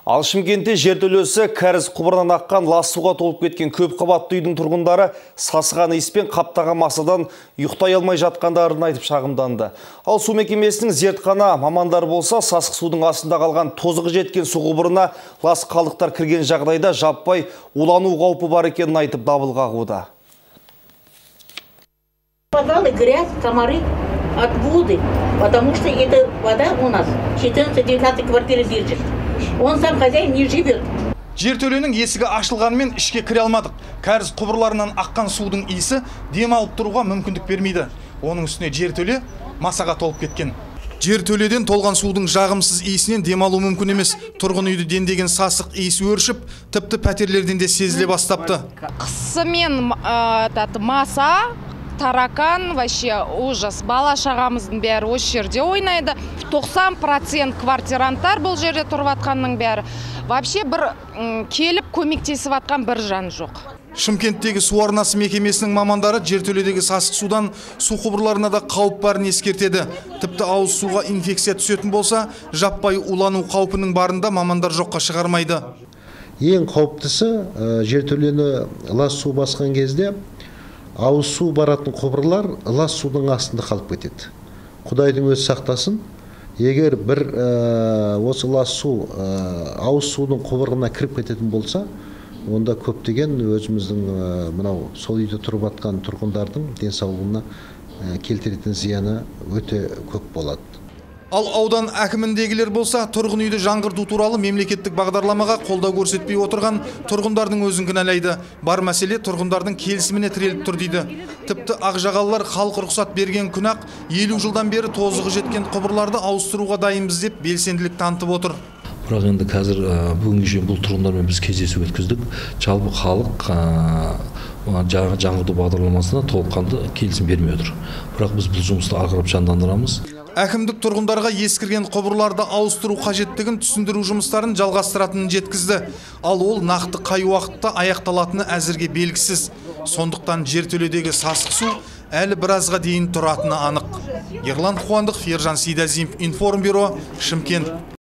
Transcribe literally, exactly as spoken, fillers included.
Ал Шымкентте жертөлесі кәріз құбырынан аққан лас суға толып кеткен көп қабатты үйдің тұрғындары сасыған иіспен қаптаған масадан ұйықтай алмай жатқандарын айтып шағымданды. Ал су мекемесінің зертхана мамандары болса, сасық судың астында қалған тозығы жеткен су құбырына лас қалдықтар кірген жағдайда жаппай улану қаупі бар екенін айтып дабыл қағуда. Подвалы грязь, комары от воды, потому что эта вода у нас четырнадцать-девятнадцать квартиры держит. Он сам хозяин не живет. Жертөленің есігі ашылғанымен ішке кіре алмадық. Кәріз құбырларынан аққан судың иісі дем алып тұруға мүмкіндік бермейді. Оның үстіне жертөле масаға толып кеткен. Жертөледен толған судың жағымсыз иісінен дем алу мүмкін емес. Тұрғын үйді дендеген сасық иіс өршіп, тіпті пәтерлерден де сезіле бастапты. Қысымен маса, таракан, вообще ужас. Бала шағамыздың бәрі осы жерде ойнайды. тоқсан процент квартиранттар бұл жерде тұрып атқанның бәрі. Вообще бір келіп көмектесіп атқан бір жан жоқ. Шымкенттегі су арнасы мекемесінің мамандары жертөледегі сасық судан су құбырларына да қауіп барын ескертеді. Тіпті ауыз суға инфекция түсетін болса, жаппай улану қаупінің барында мамандар жоққа шығармайды. Ең қауіптісі, жертөлені лас су басқан кезде ауыз су баратын құбырлар лас судың астында қалып кетеді. Құдайдың өзі сақтасын. Егер бір осы лас су ауыз судың құбырына кіріп кететін болса, онда көптеген өзіміздің мынау сол үйде тұрып атқан тұрғындардың денсаулығына келтіретін зияны өте көп болады. Ал аудан әкіміндегілер болса, тұрғын үйді жаңғырту туралы мемлекеттік бағдарламаға қолдау көрсетпей отырған тұрғындардың өзін кінәлайды. Бар мәселе тұрғындардың келісіміне тіреліп тұр дейді. Тіпті ақжағалылар халық рұқсат берген күн-ақ елу жылдан бері тозығы жеткен құбырларды ауыстыруға дайынбыз деп белсенділік танытып отыр. Бірақ енді қазір бүгінгі жүйен бұл тұрғындармен біз кездесу өткіздік. Жалпы халық жаңғырту бағдарламасына толыққанды келісім бермей отыр. Бірақ біз бұл жұмысты ары қарап жандандырамыз. Әкімдік тұрғындарға ескірген құбырларды ауыстыру қажеттігін түсіндіру жұмыстарын жалғастыратынын жеткізді. Ал ол нақты қай уақытта аяқталатыны әзірге белгісіз. Сондықтан жертөледегі сасық су әлі біразға дейін тұратыны анық. Ерлан Қуандық, Фержан Сейдазимов, Информбюро, Шымкент.